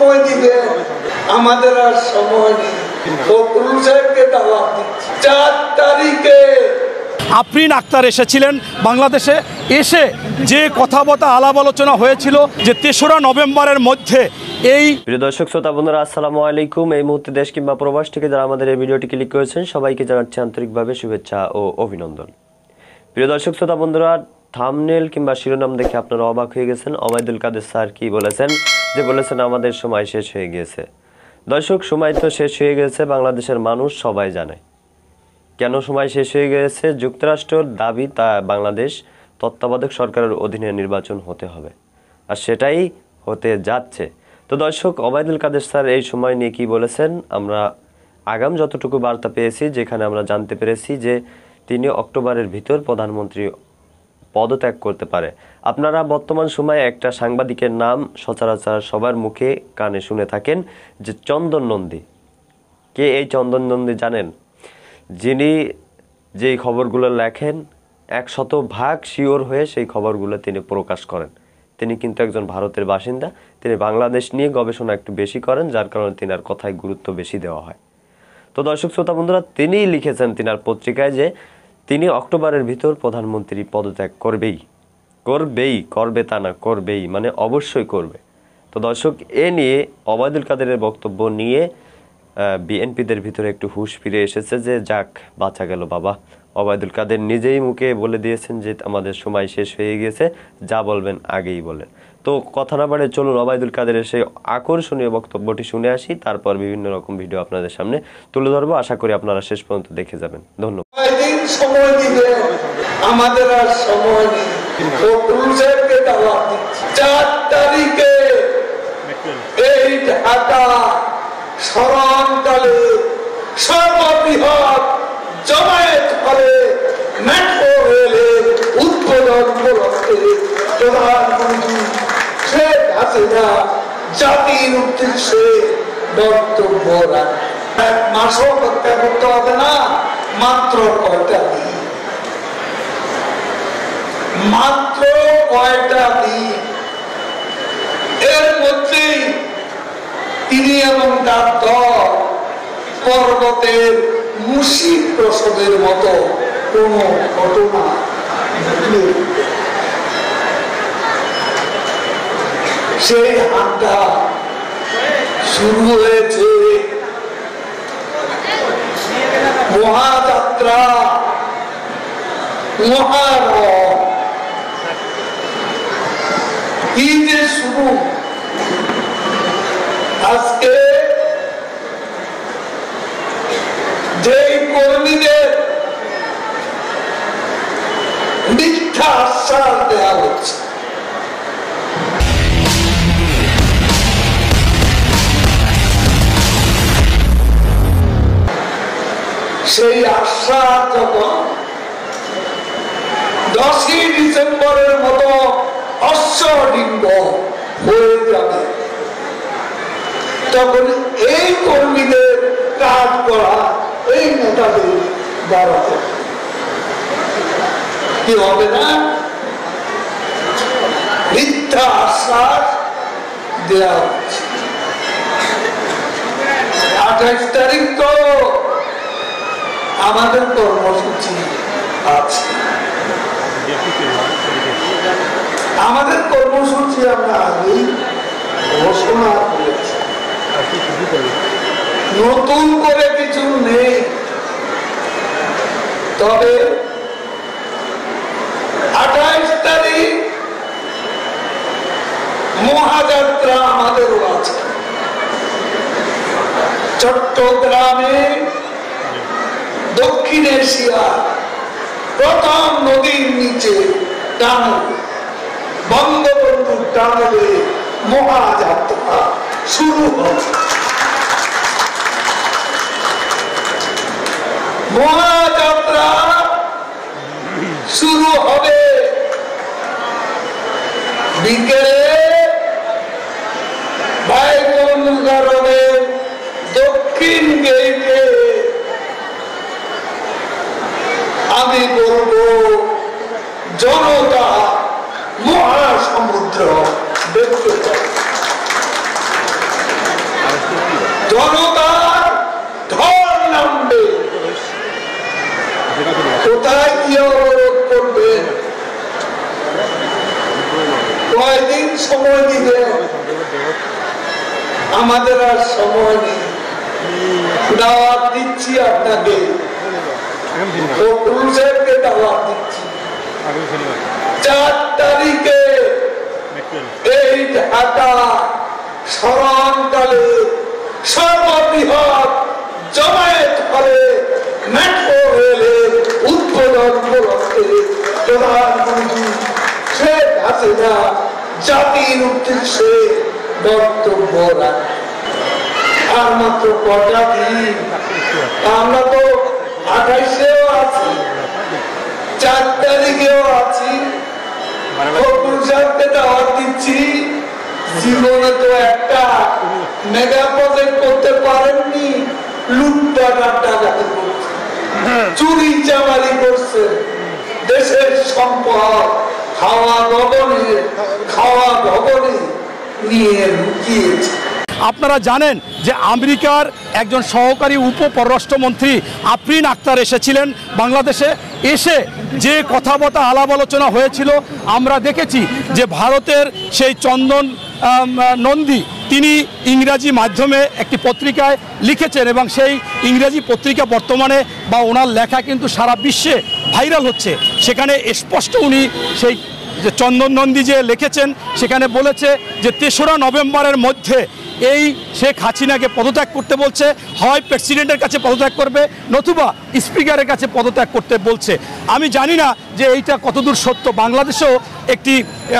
সময় দিবে, আমাদের আর সময় নেই। ফখরুল সাহেবকে দাওয়াত দিচ্ছি 4 তারিখে। আফরিন আক্তার এসেছিলেন বাংলাদেশে, এসে যে কথাবার্তা আলাপ আলোচনা হয়েছিল যে 3রা নভেম্বরের মধ্যে এই। প্রিয় দর্শক শ্রোতা বন্ধুরা, আসসালামু আলাইকুম। এই মুহূর্তে দেশ কিংবা প্রবাস থেকে যারা আমাদের এই ভিডিওটি ক্লিক করেছেন সবাইকে জানাচ্ছি আন্তরিকভাবে শুভেচ্ছা ও অভিনন্দন। প্রিয় দর্শক শ্রোতা বন্ধুরা, থাম্বনেল কিংবা শিরোনাম দেখে আপনারা অবাক হয়ে গেছেন। ওবায়দুল কাদের স্যার কি বলেছেন? যে বলেছেন আমাদের সময় শেষ হয়ে গিয়েছে। দর্শক, সময় তো শেষ হয়ে গেছে, বাংলাদেশের মানুষ সবাই জানে কেন সময় শেষ হয়ে গেছে। যুক্তরাষ্ট্রের দাবি তা বাংলাদেশ তত্ত্বাবধায়ক সরকারের অধীনে নির্বাচন হতে হবে, আর সেটাই হতে যাচ্ছে। তো দর্শক, ওবায়দুল কাদের স্যার এই সময় নিয়ে কি বলেছেন? আমরা আগাম যতটুকু বার্তা পেয়েছি, যেখানে আমরা জানতে পেরেছি যে তিনি অক্টোবরের ভিতর প্রধানমন্ত্রী পদত্যাগ করতে পারে। আপনারা বর্তমান সময়ে একটা সাংবাদিকের নাম সচরাচর সবার মুখে কানে শুনে থাকেন, যে চন্দন নন্দী। কে এই চন্দন নন্দী জানেন? যিনি যেই খবরগুলো লেখেন 100% শিওর হয়ে সেই খবরগুলো তিনি প্রকাশ করেন। তিনি কিন্তু একজন ভারতের বাসিন্দা। তিনি বাংলাদেশ নিয়ে গবেষণা একটু বেশি করেন, যার কারণে তিনার কথায় গুরুত্ব বেশি দেওয়া হয়। তো দর্শক শ্রোতা বন্ধুরা, তিনিই লিখেছেন তিনার পত্রিকায় যে তিনি অক্টোবরের ভিতর প্রধানমন্ত্রী পদত্যাগ করবে তা না, করবেই, মানে অবশ্যই করবে। তো দর্শক, এ নিয়ে ওবায়দুল কাদেরের বক্তব্য নিয়ে বিএনপিদের ভিতরে একটু হুঁশ ফিরে এসেছে যে যাক, বাঁচা গেল বাবা। ওবায়দুল কাদের নিজেই মুখে বলে দিয়েছেন যে আমাদের সময় শেষ হয়ে গেছে, যা বলবেন আগেই বলেন। তো কথা না বাড়ে চলুন ওবায়দুল কাদেরের সেই আকর্ষণীয় বক্তব্যটি শুনে আসি, তারপর বিভিন্ন রকম ভিডিও আপনাদের সামনে তুলে ধরবো। আশা করি আপনারা শেষ পর্যন্ত দেখে যাবেন। ধন্যবাদ। সময় দিবে, আমাদের আর সময় নেই। ফখরুল সাহেবকে দাওয়াত দিচ্ছি 4 তারিখে এই ঢাকা স্মরণকালে সর্ববৃহৎ জমায়েত হলে মেট্রো রেলের উদ্বোধন উপলক্ষে প্রধানমন্ত্রী শেখ হাসিনা জাতির উদ্দেশ্যে বক্তব্য রাখেন। 1 মাসও অপেক্ষা করতে হবে না, মাত্র কয়টা দিন, মাত্র কয়টা দিন। এর মধ্যেই তিনি এবং তার দল পর্বতের মুশিক প্রসবের মতো কোন ঘটনা ঘটলে সেই হাঁটা শুরু হয়েছে। মহাযাত্রা, মহারথ, কি যে শুরু। আজকে যে কর্মীদের মিথ্যা আশ্বাস দেওয়া হচ্ছে, সেই আশ্বাস যখন 10ই ডিসেম্বরের মতো অশ্বডিম্ব হয়ে যাবে, তখন এই কর্মীদের কাজ করা এই নেতাদের দ্বারা কি হবে না? মিথ্যা আশ্বাস দেওয়া হচ্ছে। 28 তারিখ তো আমাদের কর্মসূচি আছে। আমাদের কর্মসূচি আমরা আগেই ঘোষণা করেছি, নতুন করে কিছু নেই। তবে 28 তারিখ মহাযাত্রা আমাদেরও আছে। চট্টগ্রামে দক্ষিণ এশিয়া প্রথম নদীর নিচে টানেল, বঙ্গবন্ধুর টানেলে মহাযাত্রা শুরু হবে। মহাযাত্রা শুরু হবে বিকেলে বাইতুল দক্ষিণ গেইটে। আমি বলবো জনতা মহাসমুদ্র দেখতে পাবে। জনতার ঢল নামবে। কোথায় কি অবরোধ করবে, কয়দিন সময় দিবে, আমাদের আর সময় নেই। দাওয়াত দিচ্ছি আপনাকে, ফখরুল সাহেবকে দাওয়াত দিচ্ছি 4 তারিখে এই ঢাকা স্মরণকালে সর্ববৃহৎ জমায়েত করে মেট্রো রেলের উদ্বোধন উপলক্ষে প্রধানমন্ত্রী শেখ হাসিনা জাতির উদ্দেশ্যে বক্তব্য রাখেন। আর মাত্র কটা দিন, আমরা তো 28-এও আছি, 4 তারিখেও আছি। ফখরুল সাহেবকে দাওয়াত দিচ্ছি। জীবনে তো একটা মেগা প্রজেক্ট করতে পারেননি, লুটপাট আর ডাকাতি করছে, চুরি চামারি করছে, দেশের সম্পদ খাওয়া ভবনে নিয়ে লুকিয়েছে। আপনারা জানেন যে আমেরিকার একজন সহকারী উপ পররাষ্ট্রমন্ত্রী আফরিন আক্তার এসেছিলেন বাংলাদেশে। এসে যে কথাবার্তা আলাপ আলোচনা হয়েছিল আমরা দেখেছি যে ভারতের সেই চন্দন নন্দী তিনি ইংরাজি মাধ্যমে একটি পত্রিকায় লিখেছেন এবং সেই ইংরাজি পত্রিকা বর্তমানে বা ওনার লেখা কিন্তু সারা বিশ্বে ভাইরাল হচ্ছে। সেখানে স্পষ্ট উনি সেই যে চন্দন নন্দী যে লিখেছেন সেখানে বলেছে যে 3রা নভেম্বরের মধ্যে এই শেখ হাসিনাকে পদত্যাগ করতে বলছে, হয় প্রেসিডেন্টের কাছে পদত্যাগ করবে নতুবা স্পিকারের কাছে পদত্যাগ করতে বলছে। আমি জানি না যে এইটা কতদূর সত্য। বাংলাদেশেও একটি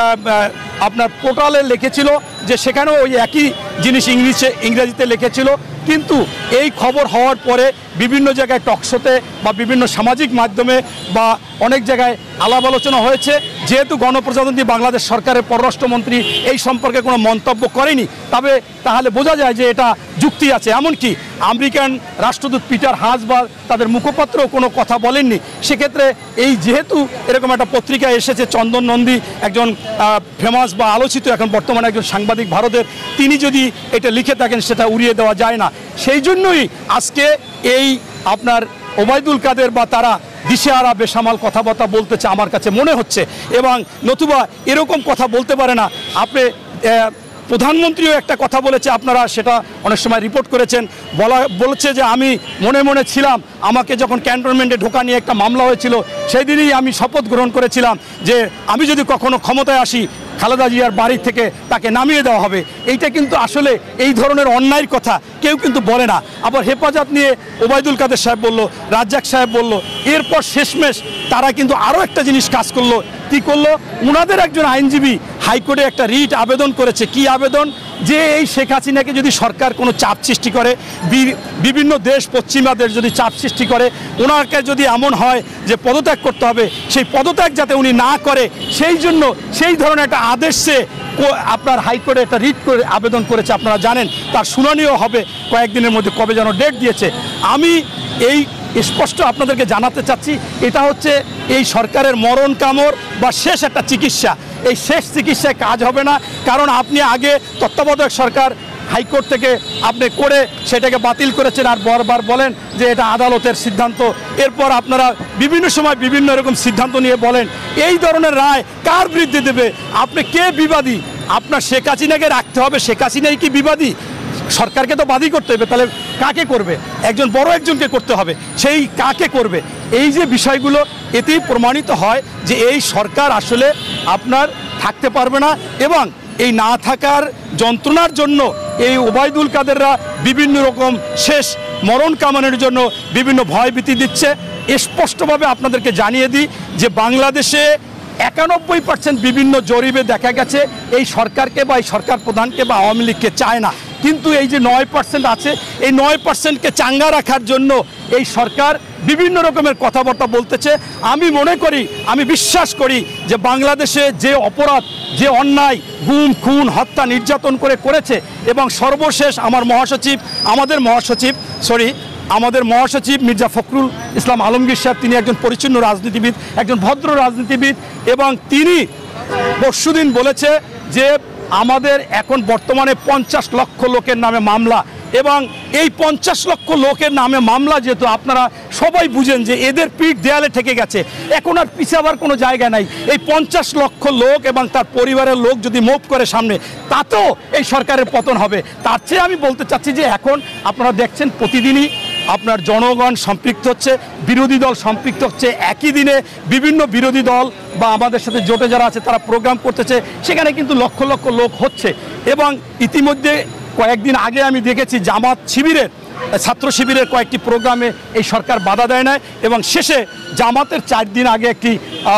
আপনার পোর্টালে লিখেছিল যে সেখানেও ওই একই জিনিস ইংরেজিতে লিখেছিল, কিন্তু এই খবর হওয়ার পরে বিভিন্ন জায়গায় টকশোতে বা বিভিন্ন সামাজিক মাধ্যমে বা অনেক জায়গায় আলাপ আলোচনা হয়েছে। যেহেতু গণপ্রজাতন্ত্রী বাংলাদেশ সরকারের পররাষ্ট্রমন্ত্রী এই সম্পর্কে কোনো মন্তব্য করেনি, তবে তাহলে বোঝা যায় যে এটা যুক্তি আছে। এমনকি আমেরিকান রাষ্ট্রদূত পিটার হাস বা তাদের মুখপাত্রও কোনো কথা বলেননি। সেক্ষেত্রে এই যেহেতু এরকম একটা পত্রিকায় এসেছে, চন্দন নন্দী একজন ফেমাস বা আলোচিত এখন বর্তমানে একজন সাংবাদিক ভারতের, তিনি যদি এটা লিখে থাকেন সেটা উড়িয়ে দেওয়া যায় না। সেই জন্যই আজকে এই আপনার ওবায়দুল কাদের বা তারা দিশেহারা বেসামাল কথাবার্তা বলতেছে আমার কাছে মনে হচ্ছে, এবং নতুবা এরকম কথা বলতে পারে না। আপনি প্রধানমন্ত্রীও একটা কথা বলেছে, আপনারা সেটা অনেক সময় রিপোর্ট করেছেন, বলেছে যে আমি মনে মনে ছিলাম, আমাকে যখন ক্যান্টনমেন্টে ঢোকা নিয়ে একটা মামলা হয়েছিল সেই দিনই আমি শপথ গ্রহণ করেছিলাম যে আমি যদি কখনো ক্ষমতায় আসি খালেদা জিয়ার বাড়ি থেকে তাকে নামিয়ে দেওয়া হবে। এইটা কিন্তু আসলে এই ধরনের অন্যায়ের কথা কেউ কিন্তু বলে না। আবার হেফাজত নিয়ে ওবায়দুল কাদের সাহেব বলল, রাজ্জাক সাহেব বলল, এরপর শেষমেশ তারা কিন্তু আরও একটা জিনিস কাজ করলো। কী করলো? ওনাদের একজন আইনজীবী হাইকোর্টে একটা রিট আবেদন করেছে। কি আবেদন? যে এই শেখ হাসিনাকে যদি সরকার কোনো চাপ সৃষ্টি করে, বিভিন্ন দেশ পশ্চিমা দেশ যদি চাপ সৃষ্টি করে, ওনাকে যদি এমন হয় যে পদত্যাগ করতে হবে, সেই পদত্যাগ যাতে উনি না করে সেই জন্য সেই ধরনের একটা আদেশে আপনার হাইকোর্টে একটা রিট করে আবেদন করেছে। আপনারা জানেন তার শুনানিও হবে কয়েকদিনের মধ্যে, কবে যেন ডেট দিয়েছে। আমি এই স্পষ্ট আপনাদেরকে জানাতে চাচ্ছি, এটা হচ্ছে এই সরকারের মরণ কামড় বা শেষ একটা চিকিৎসা। এই শেষ চিকিৎসায় কাজ হবে না, কারণ আপনি আগে তত্ত্বাবধায়ক সরকার হাইকোর্ট থেকে আপনি করে সেটাকে বাতিল করেছেন আর বারবার বলেন যে এটা আদালতের সিদ্ধান্ত। এরপর আপনারা বিভিন্ন সময় বিভিন্ন রকম সিদ্ধান্ত নিয়ে বলেন। এই ধরনের রায় কার বিরুদ্ধে দেবে? আপনি কে বিবাদী? আপনার শেখ হাসিনাকে রাখতে হবে, শেখ হাসিনাই কি বিবাদী? সরকারকে তো বাদী করতে হবে, তাহলে কাকে করবে? একজন বড় একজনকে করতে হবে, সেই কাকে করবে? এই যে বিষয়গুলো, এতেই প্রমাণিত হয় যে এই সরকার আসলে আপনার থাকতে পারবে না, এবং এই না থাকার যন্ত্রণার জন্য এই ওবায়দুল কাদেররা বিভিন্ন রকম শেষ মরণ কামানোর জন্য বিভিন্ন ভয়ভীতি দিচ্ছে। স্পষ্টভাবে আপনাদেরকে জানিয়ে দিই যে বাংলাদেশে 91% বিভিন্ন জরিপে দেখা গেছে এই সরকারকে বা এই সরকার প্রধানকে বা আওয়ামী লীগকে চায় না, কিন্তু এই যে 9% আছে, এই 9%কে চাঙ্গা রাখার জন্য এই সরকার বিভিন্ন রকমের কথাবার্তা বলতেছে। আমি মনে করি, আমি বিশ্বাস করি যে বাংলাদেশে যে অপরাধ, যে অন্যায়, গুম খুন হত্যা নির্যাতন করেছে, এবং সর্বশেষ আমাদের মহাসচিব মির্জা ফখরুল ইসলাম আলমগীর সাহেব, তিনি একজন পরিচ্ছন্ন রাজনীতিবিদ, একজন ভদ্র রাজনীতিবিদ, এবং তিনি পরশুদিন বলেছে যে আমাদের এখন বর্তমানে 50 লক্ষ লোকের নামে মামলা, এবং এই 50 লক্ষ লোকের নামে মামলা, যেহেতু আপনারা সবাই বুঝেন যে এদের পিঠ দেয়ালে ঠেকে গেছে, এখন আর পিছাবার কোনো জায়গা নাই। এই 50 লক্ষ লোক এবং তার পরিবারের লোক যদি মুভ করে সামনে, তাতেও এই সরকারের পতন হবে। তার চেয়ে আমি বলতে চাচ্ছি যে এখন আপনারা দেখছেন প্রতিদিনই আপনার জনগণ সম্পৃক্ত হচ্ছে, বিরোধী দল সম্পৃক্ত হচ্ছে। একই দিনে বিভিন্ন বিরোধী দল বা আমাদের সাথে জোটে যারা আছে তারা প্রোগ্রাম করতেছে, সেখানে কিন্তু লক্ষ লক্ষ লোক হচ্ছে। এবং ইতিমধ্যে কয়েকদিন আগে আমি দেখেছি জামাত শিবিরের, ছাত্র শিবিরের কয়েকটি প্রোগ্রামে এই সরকার বাধা দেয় না, এবং শেষে জামাতের 4 দিন আগে একটি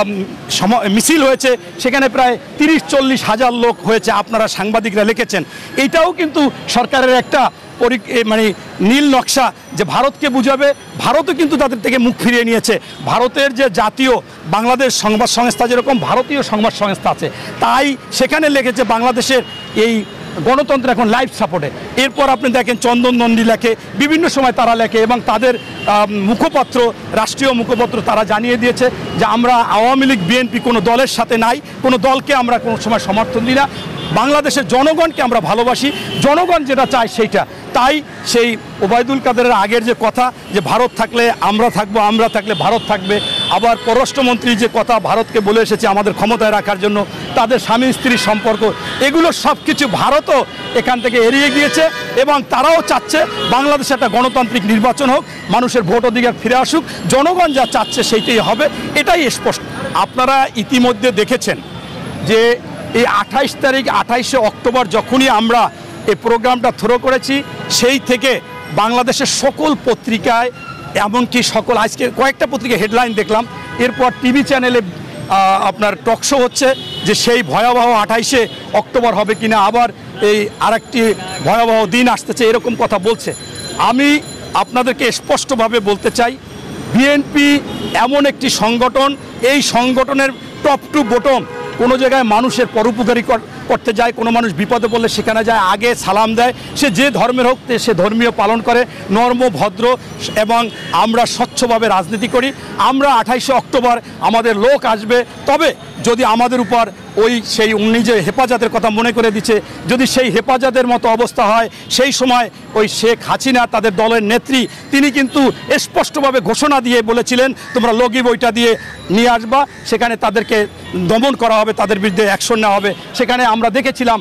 মিছিল হয়েছে, সেখানে প্রায় 30-40 হাজার লোক হয়েছে, আপনারা সাংবাদিকরা লিখেছেন। এইটাও কিন্তু সরকারের একটা মানে নীল নকশা যে ভারতকে বুঝাবে। ভারতও কিন্তু তাদের থেকে মুখ ফিরিয়ে নিয়েছে। ভারতের যে জাতীয় বাংলাদেশ সংবাদ সংস্থা, যেরকম ভারতীয় সংবাদ সংস্থা আছে, তাই সেখানে লিখেছে বাংলাদেশের এই গণতন্ত্র এখন লাইভ সাপোর্টে। এরপর আপনি দেখেন চন্দন নন্দী লেখে, বিভিন্ন সময় তারা লেখে, এবং তাদের মুখপাত্র, রাষ্ট্রীয় মুখপাত্র, তারা জানিয়ে দিয়েছে যে আমরা আওয়ামী লীগ বিএনপি কোনো দলের সাথে নাই, কোনো দলকে আমরা কোনো সময় সমর্থন দিই না, বাংলাদেশের জনগণকে আমরা ভালোবাসি, জনগণ যেটা চায় সেইটা। তাই সেই ওবায়দুল কাদেরের আগের যে কথা যে ভারত থাকলে আমরা থাকবো, আমরা থাকলে ভারত থাকবে, আবার পররাষ্ট্রমন্ত্রী যে কথা ভারতকে বলে এসেছে আমাদের ক্ষমতায় রাখার জন্য, তাদের স্বামী স্ত্রীর সম্পর্ক, এগুলো সব কিছু ভারতও এখান থেকে এড়িয়ে গিয়েছে, এবং তারাও চাচ্ছে বাংলাদেশে একটা গণতান্ত্রিক নির্বাচন হোক, মানুষের ভোট অধিকার ফিরে আসুক, জনগণ যা চাচ্ছে সেইটাই হবে, এটাই স্পষ্ট। আপনারা ইতিমধ্যে দেখেছেন যে এই 28 তারিখ, 28শে অক্টোবর যখনই আমরা এই প্রোগ্রামটা থ্রো করেছি, সেই থেকে বাংলাদেশের সকল পত্রিকায়, এমনকি সকল, আজকে কয়েকটা পত্রিকায় হেডলাইন দেখলাম, এরপর টিভি চ্যানেলে আপনার টক শো হচ্ছে যে সেই ভয়াবহ 28শে অক্টোবর হবে কিনা, আবার এই আরেকটি ভয়াবহ দিন আসতেছে, এরকম কথা বলছে। আমি আপনাদেরকে স্পষ্টভাবে বলতে চাই, বিএনপি এমন একটি সংগঠন, এই সংগঠনের টপ টু বটম কোনো জায়গায় মানুষের পরোপকারী করতে যায়, কোনো মানুষ বিপদে পড়লে সেখানে যায়, আগে সালাম দেয়, সে যে ধর্মের হোক সে ধর্মীয় পালন করে, নর্ম ভদ্র, এবং আমরা স্বচ্ছভাবে রাজনীতি করি। আমরা 28শে অক্টোবর আমাদের লোক আসবে, তবে যদি আমাদের উপর ওই সেই উনি যে হেফাজতের কথা মনে করে দিচ্ছে, যদি সেই হেফাজতের মতো অবস্থা হয়, সেই সময় ওই শেখ হাসিনা তাদের দলের নেত্রী, তিনি কিন্তু স্পষ্টভাবে ঘোষণা দিয়ে বলেছিলেন তোমরা লগি বইটা দিয়ে নিয়ে আসবা, সেখানে তাদেরকে দমন করা হবে, তাদের বিরুদ্ধে অ্যাকশন নেওয়া হবে। সেখানে আমরা দেখেছিলাম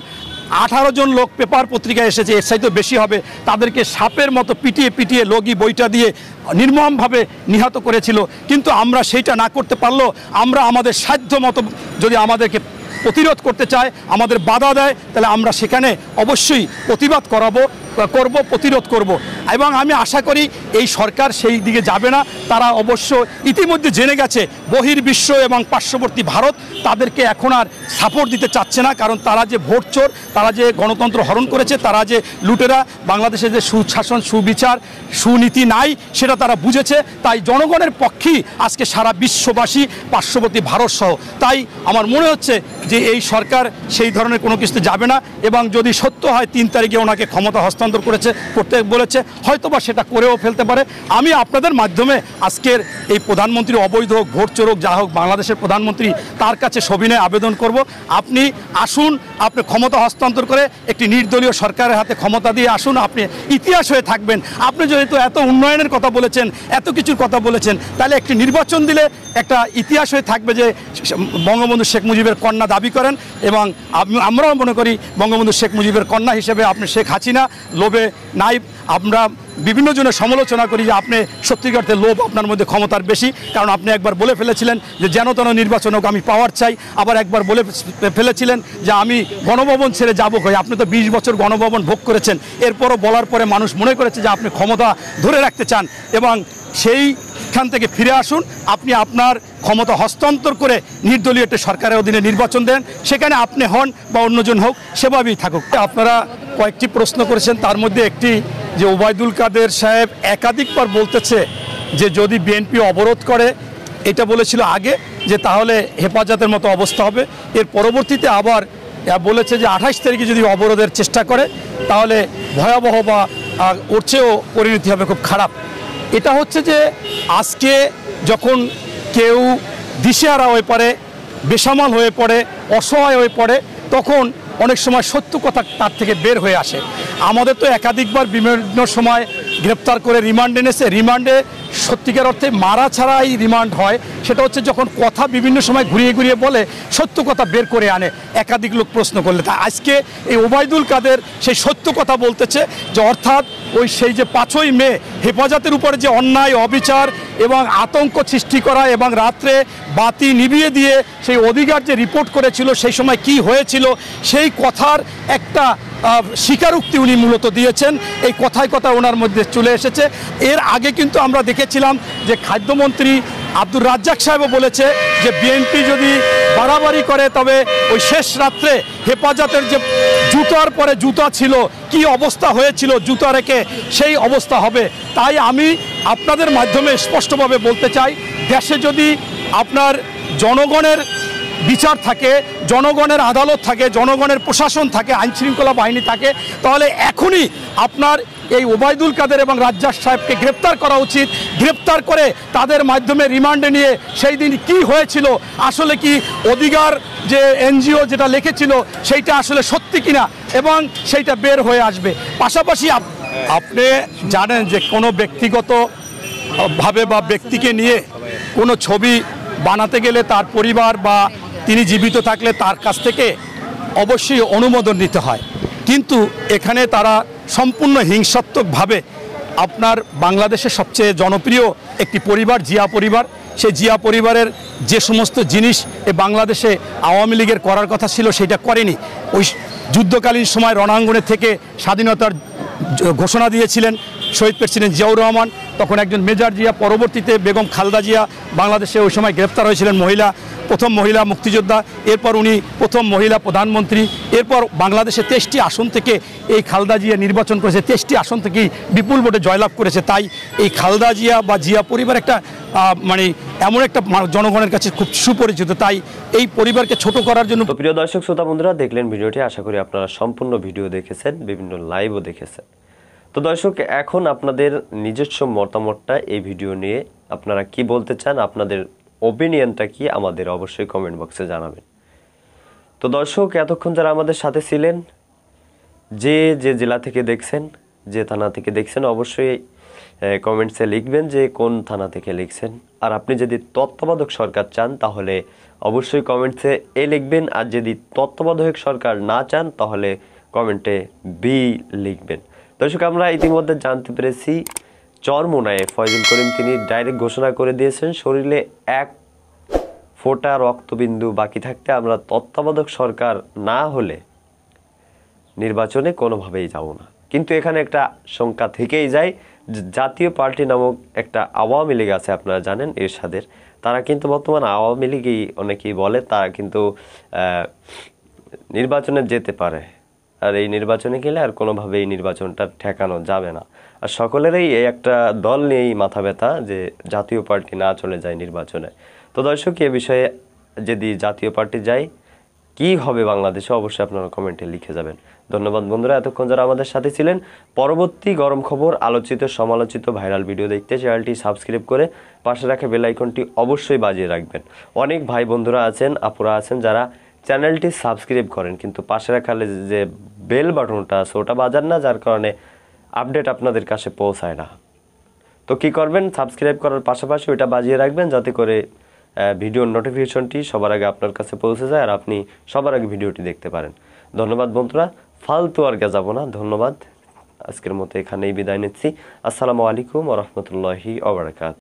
18 জন লোক পেপার পত্রিকায় এসেছে, এর চাইতে বেশি হবে, তাদেরকে সাপের মতো পিটিয়ে পিটিয়ে লগি বইটা দিয়ে নির্মমভাবে নিহত করেছিল। কিন্তু আমরা সেইটা না করতে পারলেও আমরা আমাদের সাধ্য মতো যদি আমাদেরকে প্রতিরোধ করতে চায়, আমাদের বাধা দেয়, তাহলে আমরা সেখানে অবশ্যই প্রতিবাদ করব, প্রতিরোধ করব। এবং আমি আশা করি এই সরকার সেই দিকে যাবে না। তারা অবশ্য ইতিমধ্যে জেনে গেছে বহির্বিশ্ব এবং পার্শ্ববর্তী ভারত তাদেরকে এখন আর সাপোর্ট দিতে চাচ্ছে না, কারণ তারা যে ভোট চোর, তারা যে গণতন্ত্র হরণ করেছে, তারা যে লুটেরা, বাংলাদেশে যে সুশাসন, সুবিচার, সুনীতি নাই, সেটা তারা বুঝেছে। তাই জনগণের পক্ষেই আজকে সারা বিশ্ববাসী, পার্শ্ববর্তী ভারত সহ। তাই আমার মনে হচ্ছে যে এই সরকার সেই ধরনের কোনো কিছুতে যাবে না, এবং যদি সত্য হয় 3 তারিখে ওনাকে ক্ষমতা হস্তান্তর করতে বলেছে, হয়তোবা সেটা করেও ফেলতে পারে। আমি আপনাদের মাধ্যমে আজকের এই প্রধানমন্ত্রী অবৈধ হোক, ভোট চোর হোক, যা হোক, বাংলাদেশের প্রধানমন্ত্রী, তার কাছে সবিনয়ে আবেদন করব, আপনি আসুন, আপনি ক্ষমতা হস্তান্তর করে একটি নির্দলীয় সরকারের হাতে ক্ষমতা দিয়ে আসুন, আপনি ইতিহাস হয়ে থাকবেন। আপনি যেহেতু এত উন্নয়নের কথা বলেছেন, এত কিছুর কথা বলেছেন, তাহলে একটি নির্বাচন দিলে একটা ইতিহাস হয়ে থাকবে যে বঙ্গবন্ধু শেখ মুজিবের কন্যা দাবি করেন, এবং আমরাও মনে করি বঙ্গবন্ধু শেখ মুজিবের কন্যা হিসেবে আপনি শেখ হাসিনা লোভে নাই। আমরা বিভিন্ন জনের সমালোচনা করি যে আপনি সত্যিকার অর্থে লোভ আপনার মধ্যে ক্ষমতার বেশি, কারণ আপনি একবার বলে ফেলেছিলেন যে যেন তেন নির্বাচন হোক, আমি পাওয়ার চাই, আবার একবার বলে ফেলেছিলেন যে আমি গণভবন ছেড়ে যাবো কই। আপনি তো 20 বছর গণভবন ভোগ করেছেন, এরপরও বলার পরে মানুষ মনে করেছে যে আপনি ক্ষমতা ধরে রাখতে চান, এবং সেইখান থেকে ফিরে আসুন, আপনি আপনার ক্ষমতা হস্তান্তর করে নির্দলীয় একটা সরকারের অধীনে নির্বাচন দেন, সেখানে আপনি হন বা অন্যজন হোক, সেভাবেই থাকুক। আপনারা কয়েকটি প্রশ্ন করেছেন, তার মধ্যে একটি যে ওবায়দুল কাদের সাহেব একাধিকবার বলতেছে যে যদি বিএনপি অবরোধ করে, এটা বলেছিল আগে যে তাহলে হেফাজতের মতো অবস্থা হবে, এর পরবর্তীতে আবার বলেছে যে 28 তারিখে যদি অবরোধের চেষ্টা করে তাহলে ভয়াবহ বা ওর চেয়েও পরিণতি হবে খুব খারাপ। এটা হচ্ছে যে আজকে যখন কেউ দিশেহারা হয়ে পড়ে, বেসামাল হয়ে পড়ে, অসহায় হয়ে পড়ে, তখন অনেক সময় সত্য কথা তার থেকে বের হয়ে আসে। আমাদের তো একাধিকবার বিভিন্ন সময় গ্রেপ্তার করে রিমান্ড এনেছে। রিমান্ডে সত্যিকার অর্থে মারা ছাড়াই রিমান্ড হয়, সেটা হচ্ছে যখন কথা বিভিন্ন সময় ঘুরিয়ে ঘুরিয়ে বলে সত্য কথা বের করে আনে একাধিক লোক প্রশ্ন করলে। তা আজকে এই ওবায়দুল কাদের সেই সত্য কথা বলতেছে, যে অর্থাৎ ওই সেই যে 5ই মে হেফাজতের উপরে যে অন্যায় অবিচার এবং আতঙ্ক সৃষ্টি করা এবং রাত্রে বাতি নিভিয়ে দিয়ে সেই অধিকার যে রিপোর্ট করেছিল সেই সময় কি হয়েছিল সেই কথার একটা স্বীকারোক্তি উনি মূলত দিয়েছেন। এই কথায় কথা ওনার মধ্যে চলে এসেছে। এর আগে কিন্তু আমরা দেখেছিলাম যে খাদ্যমন্ত্রী আব্দুর রাজ্জাক সাহেবও বলেছে যে বিএনপি যদি বাড়াবাড়ি করে তবে ওই শেষ রাত্রে হেফাজতের যে জুতার পরে জুতা ছিল কি অবস্থা হয়েছিল জুতা রেখে সেই অবস্থা হবে। তাই আমি আপনাদের মাধ্যমে স্পষ্টভাবে বলতে চাই, দেশে যদি আপনার জনগণের বিচার থাকে, জনগণের আদালত থাকে, জনগণের প্রশাসন থাকে, আইনশৃঙ্খলা বাহিনী থাকে, তাহলে এখনই আপনার এই ওবায়দুল কাদের এবং রাজ্জাক সাহেবকে গ্রেপ্তার করা উচিত। গ্রেপ্তার করে তাদের মাধ্যমে রিমান্ডে নিয়ে সেই দিন কি হয়েছিল, আসলে কি অধিকার যে এনজিও যেটা লিখেছিল সেইটা আসলে সত্যি কিনা এবং সেইটা বের হয়ে আসবে। পাশাপাশি আপনি জানেন যে কোনো ব্যক্তিগত ভাবে বা ব্যক্তিকে নিয়ে কোনো ছবি বানাতে গেলে তার পরিবার বা তিনি জীবিত থাকলে তার কাছ থেকে অবশ্যই অনুমোদন নিতে হয়, কিন্তু এখানে তারা সম্পূর্ণ হিংসাত্মকভাবে আপনার বাংলাদেশের সবচেয়ে জনপ্রিয় একটি পরিবার জিয়া পরিবার, সেই জিয়া পরিবারের যে সমস্ত জিনিস এ বাংলাদেশে আওয়ামী লীগের করার কথা ছিল সেটা করেনি। ওই যুদ্ধকালীন সময় রণাঙ্গনে থেকে স্বাধীনতার ঘোষণা দিয়েছিলেন শহীদ প্রেসিডেন্ট জিয়াউর রহমান, তখন একজন মেজর জিয়া, পরবর্তীতে বেগম খালেদা জিয়া বাংলাদেশে ওই সময় গ্রেপ্তার হয়েছিলেন, প্রথম মহিলা মুক্তিযোদ্ধা, এরপর উনি প্রথম মহিলা প্রধানমন্ত্রী। এরপর বাংলাদেশে 23টি আসন থেকে এই খালেদা জিয়া নির্বাচন করেছে, 23টি আসন থেকেই বিপুল ভোটে জয়লাভ করেছে। তাই এই খালেদা জিয়া বা জিয়া পরিবার একটা মানে এমন একটা জনগণের কাছে খুব সুপরিচিত, তাই এই পরিবারকে ছোট করার জন্য। তো প্রিয় দর্শক শ্রোতা বন্ধুরা, দেখলেন ভিডিওটি, আশা করি আপনারা সম্পূর্ণ ভিডিও দেখেছেন, বিভিন্ন লাইভও দেখেছেন। তো দর্শক, এখন আপনাদের নিজস্ব মতামতটা এই ভিডিও নিয়ে আপনারা কি বলতে চান, আপনাদের ওপিনিয়নটা কি আমাদের অবশ্যই কমেন্ট বক্সে জানাবেন। তো দর্শক, এতক্ষণ যারা আমাদের সাথে ছিলেন, যে যে জেলা থেকে দেখছেন, যে থানা থেকে দেখছেন, অবশ্যই কমেন্টসে লিখবেন যে কোন থানা থেকে লিখছেন। আর আপনি যদি তত্ত্বাবধায়ক সরকার চান তাহলে অবশ্যই কমেন্টসে এ লিখবেন, আর যদি তত্ত্বাবধায়ক সরকার না চান তাহলে কমেন্টে বি লিখবেন। দর্শক, আমরা ইতিমধ্যে জানতে পেরেছি চরমোনায়ে ফয়জুল করিম তিনি ডাইরেক্ট ঘোষণা করে দিয়েছেন শরীরে 1 ফোঁটা রক্তবিন্দু বাকি থাকতে আমরা তত্ত্বাবধায়ক সরকার না হলে নির্বাচনে কোনোভাবেই যাব না। কিন্তু এখানে একটা শঙ্কা থেকেই যায়, জাতীয় পার্টি নামক একটা আওয়ামী লীগ আছে, আপনারা জানেন এরশাদের, তারা কিন্তু বর্তমান আওয়ামী লীগই অনেকেই বলে, তারা কিন্তু নির্বাচনে যেতে পারে। আর এই নির্বাচনে গেলে আর কোনোভাবে এই নির্বাচনটা ঠেকানো যাবে না। আর সকলেরই এই একটা দল নিয়েই মাথা ব্যথা যে জাতীয় পার্টি না চলে যায় নির্বাচনে। তো দর্শক, এ বিষয়ে যদি জাতীয় পার্টি যায় কি হবে বাংলাদেশে, অবশ্যই আপনারা কমেন্টে লিখে যাবেন। ধন্যবাদ বন্ধুরা, এতক্ষণ যারা আমাদের সাথে ছিলেন। পরবর্তী গরম খবর, আলোচিত সমালোচিত ভাইরাল ভিডিও দেখতে চ্যানেলটি সাবস্ক্রাইব করে পাশে রাখা বেল আইকনটি অবশ্যই বাজিয়ে রাখবেন। অনেক ভাই বন্ধুরা আছেন, আপুরা আছেন যারা চ্যানেলটি সাবস্ক্রাইব করেন কিন্তু পাশে রাখা যে বেল বাটনটা আছে ওটা বাজান না, যার কারণে আপডেট আপনাদের কাছে পৌঁছায় না। তো কি করবেন, সাবস্ক্রাইব করার পাশাপাশি ওটা বাজিয়ে রাখবেন যাতে করে ভিডিওর নোটিফিকেশনটি সবার আগে আপনার কাছে পৌঁছে যায় আর আপনি সবার আগে ভিডিওটি দেখতে পারেন। ধন্যবাদ বন্ধুরা, ফালতু আর যাব না। ধন্যবাদ, আজকের মতো এখানেই বিদায় নিচ্ছি। আসসালামু আলাইকুম ওয়া রাহমাতুল্লাহি ওয়া বারাকাতুহু।